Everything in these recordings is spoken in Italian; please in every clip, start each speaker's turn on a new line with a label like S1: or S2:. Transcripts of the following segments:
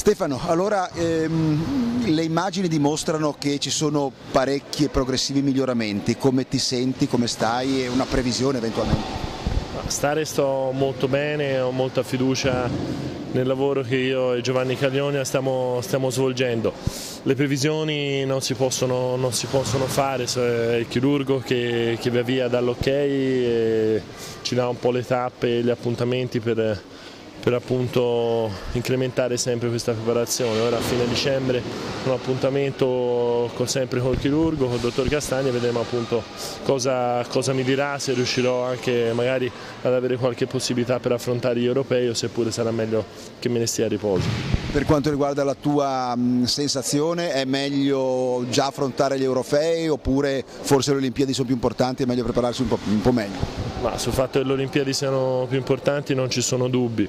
S1: Stefano, allora le immagini dimostrano che ci sono parecchi e progressivi miglioramenti. Come ti senti, come stai e una previsione eventualmente?
S2: Sto molto bene, ho molta fiducia nel lavoro che io e Giovanni Caglioni stiamo svolgendo. Le previsioni non si possono fare, è il chirurgo che via via dà l'ok e ci dà un po' le tappe e gli appuntamenti per appunto incrementare sempre questa preparazione. Ora a fine dicembre un appuntamento sempre col chirurgo, col dottor Castagna, e vedremo appunto cosa mi dirà, se riuscirò anche magari ad avere qualche possibilità per affrontare gli europei o seppure sarà meglio che me ne stia a riposo.
S1: Per quanto riguarda la tua sensazione, è meglio già affrontare gli europei oppure forse le Olimpiadi sono più importanti e è meglio prepararsi un po' meglio?
S2: Ma sul fatto che le Olimpiadi siano più importanti non ci sono dubbi.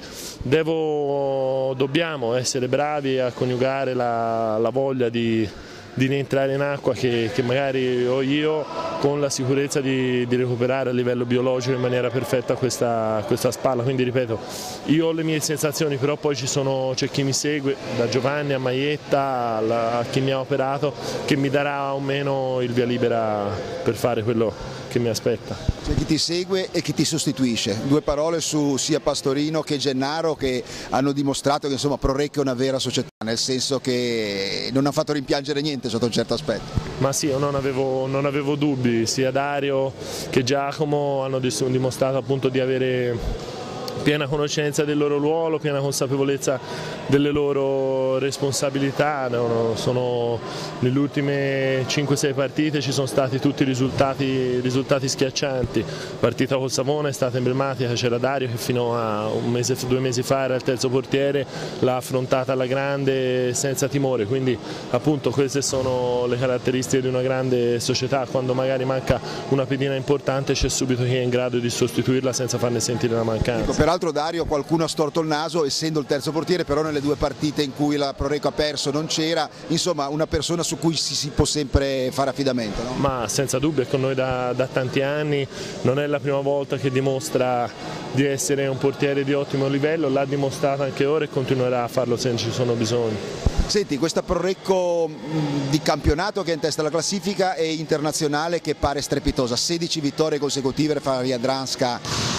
S2: Dobbiamo essere bravi a coniugare la voglia di rientrare in acqua che magari ho io, con la sicurezza di recuperare a livello biologico in maniera perfetta questa spalla. Quindi ripeto, io ho le mie sensazioni, però poi c'è chi mi segue, da Giovanni a Maietta a chi mi ha operato, che mi darà o meno il via libera per fare quello che mi aspetta.
S1: C'è chi ti segue e chi ti sostituisce. Due parole su sia Pastorino che Gennaro, che hanno dimostrato che insomma Prorecchio è una vera società, nel senso che non ha fatto rimpiangere niente sotto un certo aspetto.
S2: Ma sì, io non avevo dubbi, sia Dario che Giacomo hanno dimostrato appunto di avere piena conoscenza del loro ruolo, piena consapevolezza delle loro responsabilità. Nelle ultime 5-6 partite ci sono stati tutti risultati schiaccianti. La partita col Savona è stata emblematica, c'era Dario che fino a 2 mesi fa era il terzo portiere, l'ha affrontata alla grande senza timore, quindi appunto queste sono le caratteristiche di una grande società: quando magari manca una pedina importante c'è subito chi è in grado di sostituirla senza farne sentire la mancanza.
S1: Peraltro Dario, qualcuno ha storto il naso essendo il terzo portiere, però nelle 2 partite in cui la Prorecchio ha perso non c'era, insomma una persona su cui si può sempre fare affidamento, no?
S2: Ma senza dubbio è con noi da tanti anni, non è la prima volta che dimostra di essere un portiere di ottimo livello, l'ha dimostrato anche ora e continuerà a farlo se ci sono bisogni.
S1: Senti, questa Prorecchio di campionato che è in testa alla classifica e internazionale che pare strepitosa, 16 vittorie consecutive fra Jadranska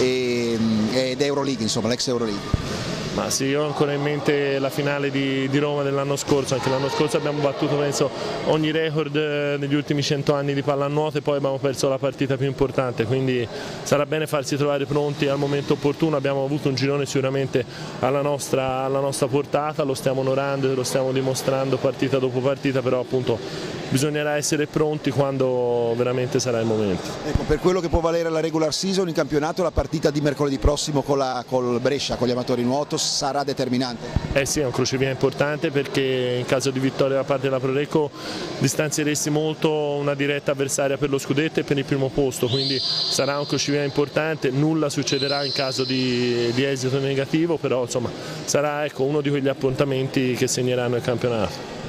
S1: ed Euroleague, insomma l'ex Euroleague.
S2: Ma sì, io ho ancora in mente la finale di Roma dell'anno scorso. Anche l'anno scorso abbiamo battuto penso ogni record negli ultimi 100 anni di pallanuoto e poi abbiamo perso la partita più importante, quindi sarà bene farsi trovare pronti al momento opportuno. Abbiamo avuto un girone sicuramente alla nostra portata, lo stiamo onorando e lo stiamo dimostrando partita dopo partita, però appunto bisognerà essere pronti quando veramente sarà il momento.
S1: Ecco, per quello che può valere la regular season in campionato, la partita di mercoledì prossimo col Brescia, con gli amatori nuoto, sarà determinante?
S2: Sì, è un crocevia importante, perché in caso di vittoria da parte della Prorecchio distanzieresti molto una diretta avversaria per lo scudetto e per il primo posto, quindi sarà un crocevia importante. Nulla succederà in caso di esito negativo, però insomma sarà uno di quegli appuntamenti che segneranno il campionato.